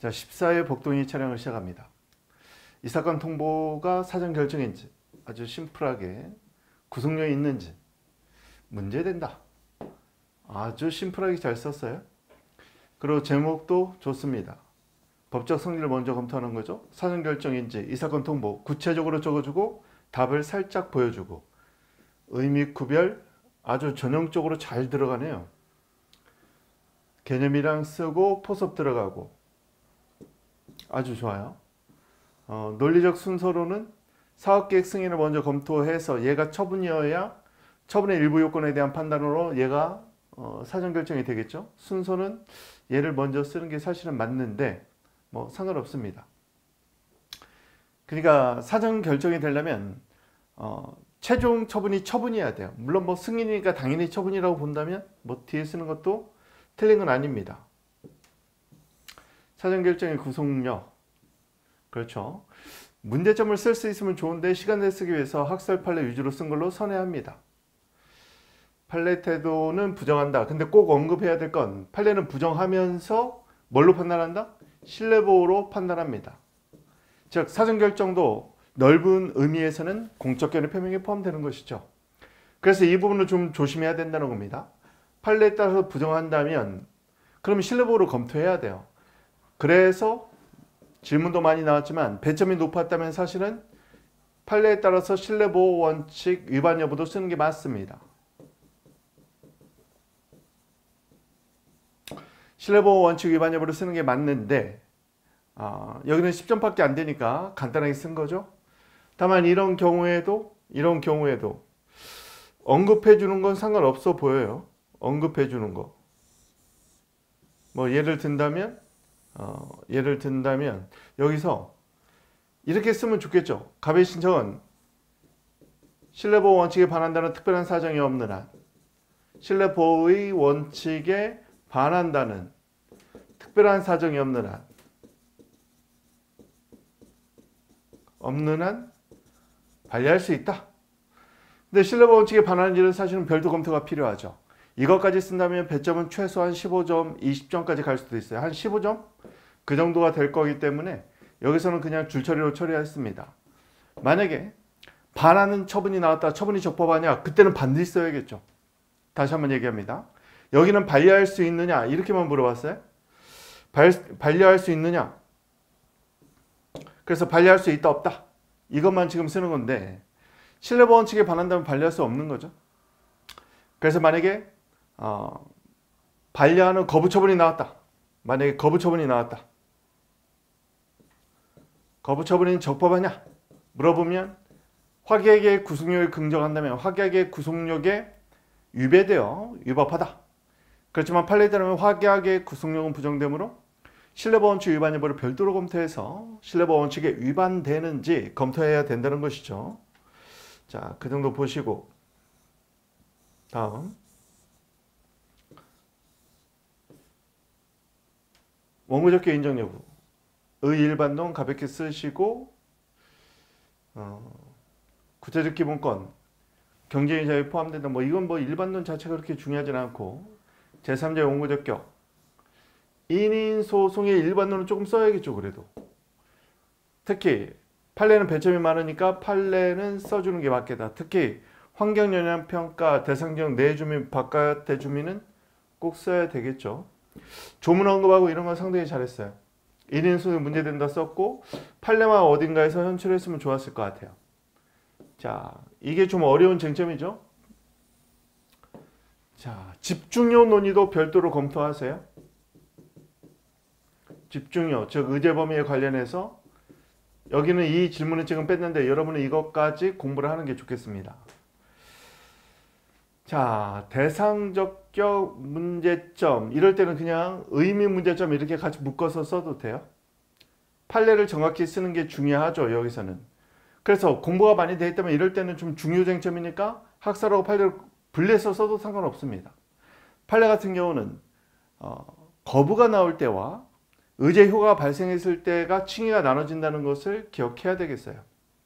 자, 14회 복동이 촬영을 시작합니다. 이 사건 통보가 사전 결정인지 아주 심플하게 구속력이 있는지 문제된다. 아주 심플하게 잘 썼어요. 그리고 제목도 좋습니다. 법적 성질을 먼저 검토하는 거죠. 사전 결정인지 이 사건 통보 구체적으로 적어주고 답을 살짝 보여주고 의미 구별 아주 전형적으로 잘 들어가네요. 개념이랑 쓰고 포섭 들어가고 아주 좋아요. 논리적 순서로는 사업계획 승인을 먼저 검토해서 얘가 처분이어야 처분의 일부 요건에 대한 판단으로 얘가 사전 결정이 되겠죠. 순서는 얘를 먼저 쓰는 게 사실은 맞는데 뭐 상관없습니다. 그러니까 사전 결정이 되려면 최종 처분이 처분이어야 돼요. 물론 뭐 승인이니까 당연히 처분이라고 본다면 뭐 뒤에 쓰는 것도 틀린 건 아닙니다. 사전 결정의 구속력, 그렇죠. 문제점을 쓸 수 있으면 좋은데 시간 내 쓰기 위해서 학설 판례 위주로 쓴 걸로 선회합니다. 판례 태도는 부정한다. 근데 꼭 언급해야 될 건 판례는 부정하면서 뭘로 판단한다? 신뢰보호로 판단합니다. 즉 사전 결정도 넓은 의미에서는 공적 견해 표명에 포함되는 것이죠. 그래서 이 부분을 좀 조심해야 된다는 겁니다. 판례에 따라서 부정한다면 그러면 신뢰보호로 검토해야 돼요. 그래서 질문도 많이 나왔지만 배점이 높았다면 사실은 판례에 따라서 신뢰보호 원칙 위반 여부도 쓰는 게 맞습니다. 신뢰보호 원칙 위반 여부를 쓰는 게 맞는데 여기는 10점밖에 안 되니까 간단하게 쓴 거죠. 다만 이런 경우에도 언급해 주는 건 상관없어 보여요. 언급해 주는 거. 뭐 예를 든다면 여기서 이렇게 쓰면 좋겠죠. 갑의 신청은 신뢰보호 원칙에 반한다는 특별한 사정이 없는 한 신뢰보호의 원칙에 반한다는 특별한 사정이 없는 한 반려할 수 있다. 근데 신뢰보호 원칙에 반하는 일은 사실은 별도 검토가 필요하죠. 이것까지 쓴다면 배점은 최소한 15점, 20점까지 갈 수도 있어요. 한 15점? 그 정도가 될 거기 때문에 여기서는 그냥 줄처리로 처리했습니다. 만약에 반하는 처분이 나왔다. 처분이 적법하냐? 그때는 반드시 써야겠죠. 다시 한번 얘기합니다. 여기는 반려할 수 있느냐? 이렇게만 물어봤어요. 반려할 수 있느냐? 그래서 반려할 수 있다 없다. 이것만 지금 쓰는 건데 신뢰보호 원칙에 반한다면 반려할 수 없는 거죠. 그래서 만약에 반려하는 거부 처분이 나왔다. 만약에 거부 처분이 나왔다. 거부 처분이 적법하냐? 물어보면 확약의 구속력을 긍정한다면 확약의 구속력에 위배되어 위법하다. 그렇지만 판례에 따르면 확약의 구속력은 부정되므로 신뢰보호 원칙 위반 여부를 별도로 검토해서 신뢰보호 원칙에 위반되는지 검토해야 된다는 것이죠. 자, 그 정도 보시고 다음 원고적 인정 여부 의일반론 가볍게 쓰시고 구체적 기본권 경제인 자유에 포함된다. 뭐 이건 뭐 일반론 자체가 그렇게 중요하진 않고 제3자의 원고적 격 인인 소송의 일반론은 조금 써야겠죠. 그래도 특히 판례는 배점이 많으니까 판례는 써주는 게 맞겠다. 특히 환경영향평가 대상 지역 내 주민 바깥의 주민은 꼭 써야 되겠죠. 조문 언급하고 이런 건 상당히 잘했어요. 1인 소송이 문제된다 썼고 판례만 어딘가에서 현출했으면 좋았을 것 같아요. 자, 이게 좀 어려운 쟁점이죠. 자, 집중요 논의도 별도로 검토하세요. 집중요, 즉 의제 범위에 관련해서 여기는 이 질문을 지금 뺐는데 여러분은 이것까지 공부를 하는 게 좋겠습니다. 자, 대상적격 문제점 이럴 때는 그냥 의미 문제점 이렇게 같이 묶어서 써도 돼요. 판례를 정확히 쓰는 게 중요하죠. 여기서는. 그래서 공부가 많이 되어 있다면 이럴 때는 좀 중요 쟁점이니까 학설하고 판례를 분리해서 써도 상관없습니다. 판례 같은 경우는 거부가 나올 때와 의제 효과가 발생했을 때가 층위가 나눠진다는 것을 기억해야 되겠어요.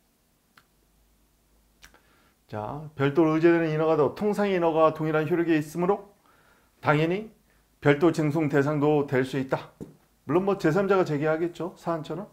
자, 별도로 의제되는 인허가도 통상의 인허가와 동일한 효력이 있으므로 당연히 별도 쟁송 대상도 될 수 있다. 물론 뭐 제3자가 제기하겠죠. 사안처럼.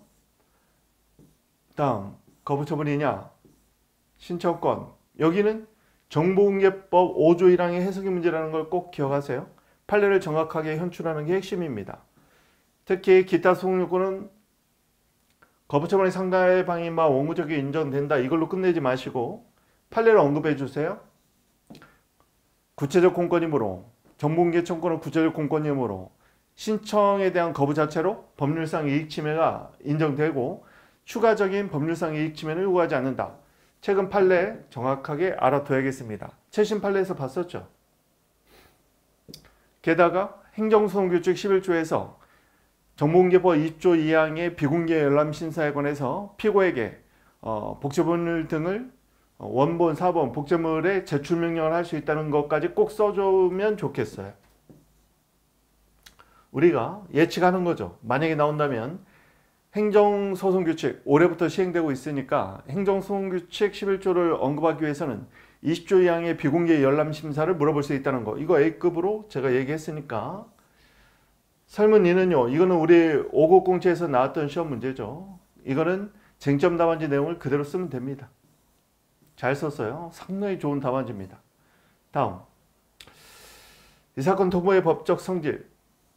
다음 거부처분이냐 신청권. 여기는 정보공개법 5조 1항의 해석의 문제라는 걸 꼭 기억하세요. 판례를 정확하게 현출하는 게 핵심입니다. 특히 기타 소송요건은 거부처분의 상대방이 원고적이 인정된다 이걸로 끝내지 마시고 판례를 언급해 주세요. 구체적 공권이므로 정보공개 청구는 구체적 공권이므로 신청에 대한 거부 자체로 법률상 이익침해가 인정되고 추가적인 법률상 이익침해는 요구하지 않는다. 최근 판례 정확하게 알아둬야겠습니다. 최신 판례에서 봤었죠. 게다가 행정소송규칙 11조에서 정보공개법 2조 2항의 비공개 열람심사에 관해서 피고에게 복제본을 등을 원본, 사본, 복제물의 제출명령을 할 수 있다는 것까지 꼭 써주면 좋겠어요. 우리가 예측하는 거죠. 만약에 나온다면 행정소송규칙 올해부터 시행되고 있으니까 행정소송규칙 11조를 언급하기 위해서는 20조 2항의 비공개 열람심사를 물어볼 수 있다는 거. 이거 A급으로 제가 얘기했으니까 설문 2는요. 이거는 우리 5급 공채에서 나왔던 시험 문제죠. 이거는 쟁점 답안지 내용을 그대로 쓰면 됩니다. 잘 썼어요. 상당히 좋은 답안지입니다. 다음 이 사건 통보의 법적 성질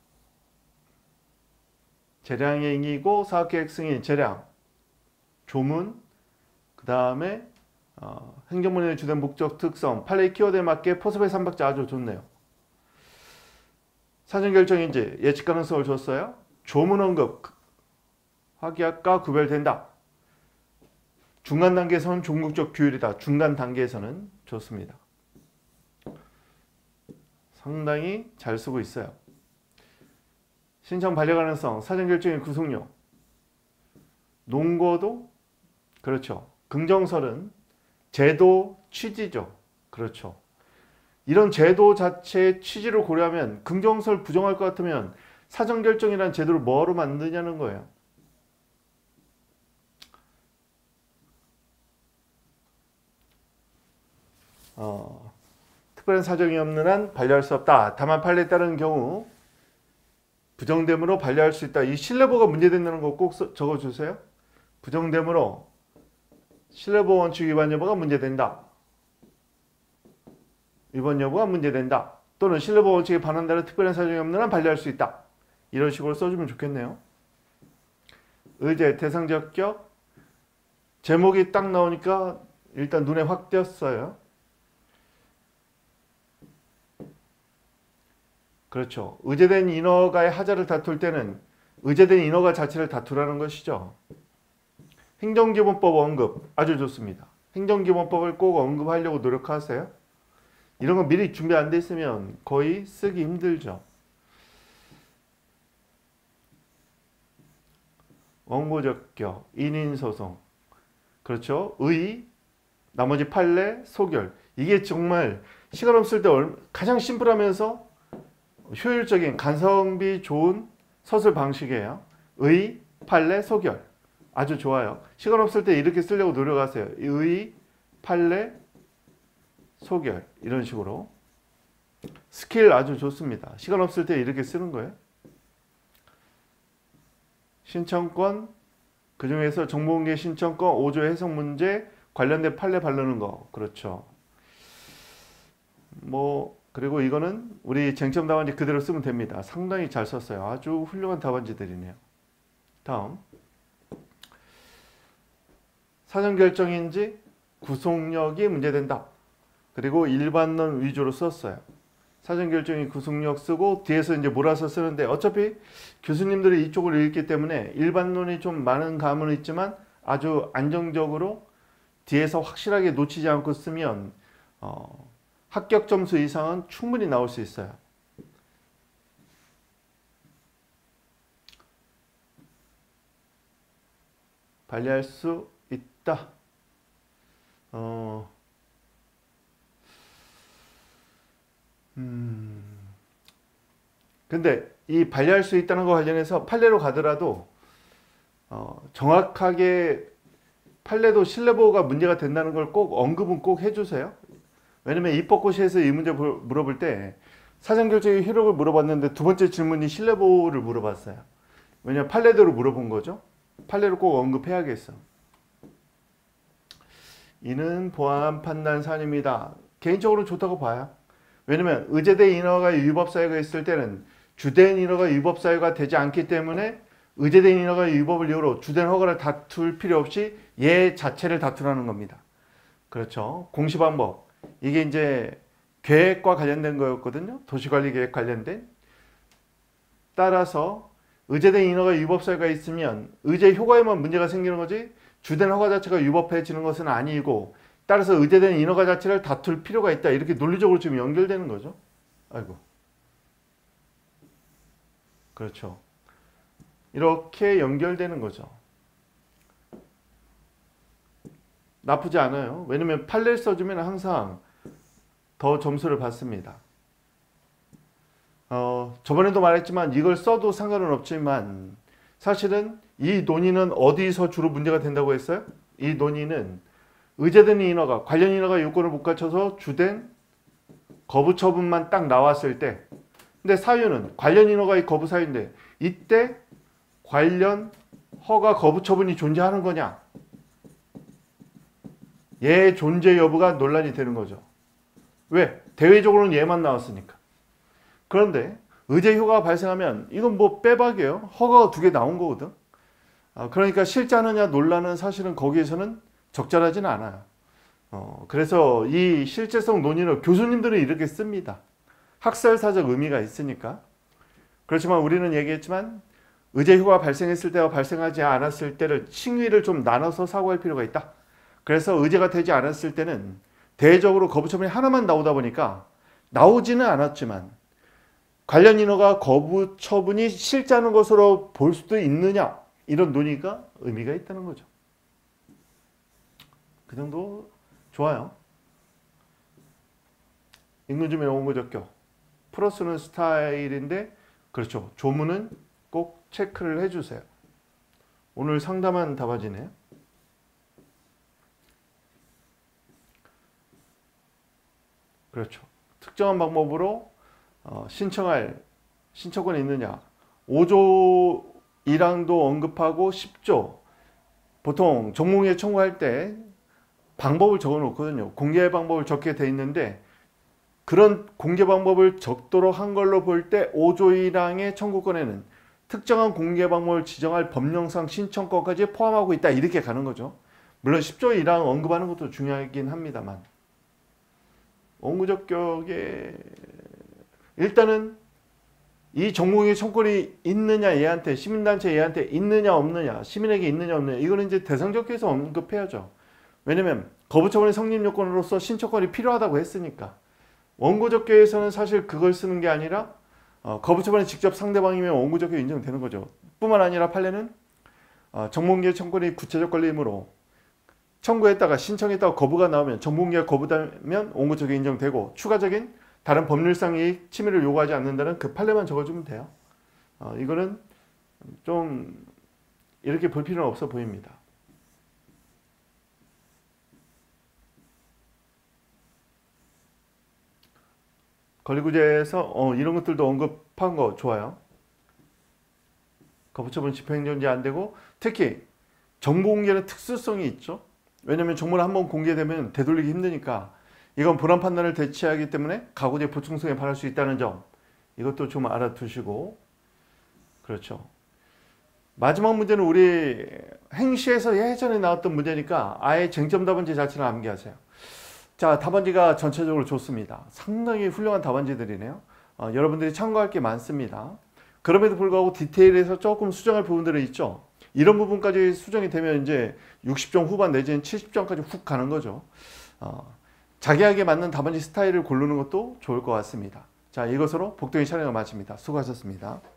재량의 ing이고 사업계획 승인 재량 조문 그 다음에 행정문의 주된 목적 특성 판례 키워드에 맞게 포섭의 3박자 아주 좋네요. 사전결정인지 예측 가능성을 줬어요. 조문 언급 확약과 구별된다. 중간 단계에서는 종국적 규율이다. 중간 단계에서는 좋습니다. 상당히 잘 쓰고 있어요. 신청 반려 가능성, 사전결정의 구속력, 논거도 그렇죠. 긍정설은 제도 취지죠. 그렇죠. 이런 제도 자체의 취지를 고려하면 긍정설 부정할 것 같으면 사전결정이라는 제도를 뭐로 만드냐는 거예요. 특별한 사정이 없는 한 반려할 수 없다. 다만 판례에 따르는 경우 부정됨으로 반려할 수 있다. 이 신뢰보호가 문제된다는 거 꼭 적어주세요. 부정됨으로 신뢰보호 원칙 위반 여부가 문제된다. 위반 여부가 문제된다. 또는 신뢰보호 원칙에 반한다는 특별한 사정이 없는 한 반려할 수 있다. 이런 식으로 써주면 좋겠네요. 의제, 대상적격 제목이 딱 나오니까 일단 눈에 확 띄었어요. 그렇죠. 의제된 인허가의 하자를 다툴 때는 의제된 인허가 자체를 다투라는 것이죠. 행정기본법 언급 아주 좋습니다. 행정기본법을 꼭 언급하려고 노력하세요. 이런 거 미리 준비 안 돼 있으면 거의 쓰기 힘들죠. 원고적격, 인인소송 그렇죠. 의, 나머지 판례, 소결 이게 정말 시간 없을 때 가장 심플하면서 효율적인 간성비 좋은 서술 방식이에요. 의, 판례, 소결 아주 좋아요. 시간 없을 때 이렇게 쓰려고 노력하세요. 의, 판례, 소결 이런 식으로 스킬 아주 좋습니다. 시간 없을 때 이렇게 쓰는 거예요. 신청권 그 중에서 정보공개 신청권 5조 해석 문제 관련된 판례 바르는 거 그렇죠. 그리고 이거는 우리 쟁점 답안지 그대로 쓰면 됩니다. 상당히 잘 썼어요. 아주 훌륭한 답안지들이네요. 다음 사전결정인지 구속력이 문제된다. 그리고 일반론 위주로 썼어요. 사전결정이 구속력 쓰고 뒤에서 이제 몰아서 쓰는데 어차피 교수님들이 이쪽을 읽기 때문에 일반론이 좀 많은 감은 있지만 아주 안정적으로 뒤에서 확실하게 놓치지 않고 쓰면 합격 점수 이상은 충분히 나올 수 있어요. 반려할 수 있다. 근데 이 반려할 수 있다는 거 관련해서 판례로 가더라도 정확하게 판례도 신뢰보호가 문제가 된다는 걸 꼭 언급은 꼭 해주세요. 왜냐면 입법고시에서 이 문제 물어볼 때 사전결정의 효력을 물어봤는데 두 번째 질문이 신뢰보호를 물어봤어요. 왜냐면 판례대로 물어본 거죠. 판례를 꼭 언급해야겠어. 이는 보안 판단 사안입니다. 개인적으로 좋다고 봐요. 왜냐면 의제된 인허가 위법 사유가 있을 때는 주된 인허가 위법 사유가 되지 않기 때문에 의제된 인허가 위법을 이유로 주된 허가를 다툴 필요 없이 얘 자체를 다투라는 겁니다. 그렇죠. 공시방법. 이게 이제 계획과 관련된 거였거든요. 도시관리계획 관련된. 따라서 의제된 인허가 위법 사유가 있으면 의제 효과에만 문제가 생기는 거지 주된 허가 자체가 위법해지는 것은 아니고, 따라서 의제된 인허가 자체를 다툴 필요가 있다. 이렇게 논리적으로 지금 연결되는 거죠. 아이고. 그렇죠. 이렇게 연결되는 거죠. 나쁘지 않아요. 왜냐면 판례를 써주면 항상 더 점수를 받습니다. 저번에도 말했지만 이걸 써도 상관은 없지만 사실은 이 논의는 어디서 주로 문제가 된다고 했어요? 이 논의는 의제된 인허가, 관련 인허가 요건을 못 갖춰서 주된 거부 처분만 딱 나왔을 때, 근데 사유는 관련 인허가의 거부 사유인데 이때 관련 허가 거부 처분이 존재하는 거냐? 얘의 존재 여부가 논란이 되는 거죠. 왜? 대외적으로는 얘만 나왔으니까. 그런데 의제 효과가 발생하면 이건 뭐 빼박이에요. 허가가 2개 나온 거거든. 그러니까 실제하느냐 논란은 사실은 거기에서는 적절하지는 않아요. 그래서 이 실제성 논의를 교수님들은 이렇게 씁니다. 학설사적 의미가 있으니까. 그렇지만 우리는 얘기했지만 의제 효과가 발생했을 때와 발생하지 않았을 때를 층위를 좀 나눠서 사고할 필요가 있다. 그래서 의제가 되지 않았을 때는 대외적으로 거부 처분이 하나만 나오다 보니까 나오지는 않았지만 관련 인허가 거부 처분이 실제하는 것으로 볼 수도 있느냐, 이런 논의가 의미가 있다는 거죠. 그 정도 좋아요. 인근주민 원고적격 플러스는 스타일인데, 그렇죠. 조문은 꼭 체크를 해주세요. 오늘 상담한 답안지네요. 그렇죠. 특정한 방법으로 신청할 신청권이 있느냐. 5조 1항도 언급하고 10조. 보통 정몽에 청구할 때 방법을 적어 놓거든요. 공개 방법을 적게 돼 있는데 그런 공개 방법을 적도록 한 걸로 볼 때 5조 1항의 청구권에는 특정한 공개 방법을 지정할 법령상 신청권까지 포함하고 있다. 이렇게 가는 거죠. 물론 10조 1항 언급하는 것도 중요하긴 합니다만, 원고적격에 일단은 이 정몽의 청구권이 있느냐, 얘한테 시민단체 얘한테 있느냐 없느냐, 시민에게 있느냐 없느냐, 이거는 이제 대상적격에서 언급해야죠. 왜냐면 거부처분의 성립 요건으로서 신청권이 필요하다고 했으니까. 원고적격에서는 사실 그걸 쓰는 게 아니라 거부처분이 직접 상대방이면 원고적격 인정되는 거죠. 뿐만 아니라 판례는 정몽기의 청구권이 구체적 권리이므로 청구했다가 신청했다가 거부가 나오면 정몽기가 거부되면 원고적격 인정되고, 추가적인 다른 법률상의 침해를 요구하지 않는다는 그 판례만 적어주면 돼요. 이거는 좀 이렇게 볼 필요는 없어 보입니다. 권리구제에서 이런 것들도 언급한 거 좋아요. 거부처분 집행정지 안 되고, 특히 정보 공개는 특수성이 있죠. 왜냐하면 정보를 한번 공개되면 되돌리기 힘드니까 이건 불안 판단을 대체하기 때문에 가구제 보충성에 반할 수 있다는 점, 이것도 좀 알아두시고. 그렇죠. 마지막 문제는 우리 행시에서 예전에 나왔던 문제니까 아예 쟁점 답안지 자체를 암기하세요. 자, 답안지가 전체적으로 좋습니다. 상당히 훌륭한 답안지들이네요. 여러분들이 참고할 게 많습니다. 그럼에도 불구하고 디테일에서 조금 수정할 부분들이 있죠. 이런 부분까지 수정이 되면 이제 60점 후반 내지는 70점까지 훅 가는 거죠. 자기에게 맞는 답안지 스타일을 고르는 것도 좋을 것 같습니다. 자, 이것으로 복동이 촬영을 마칩니다. 수고하셨습니다.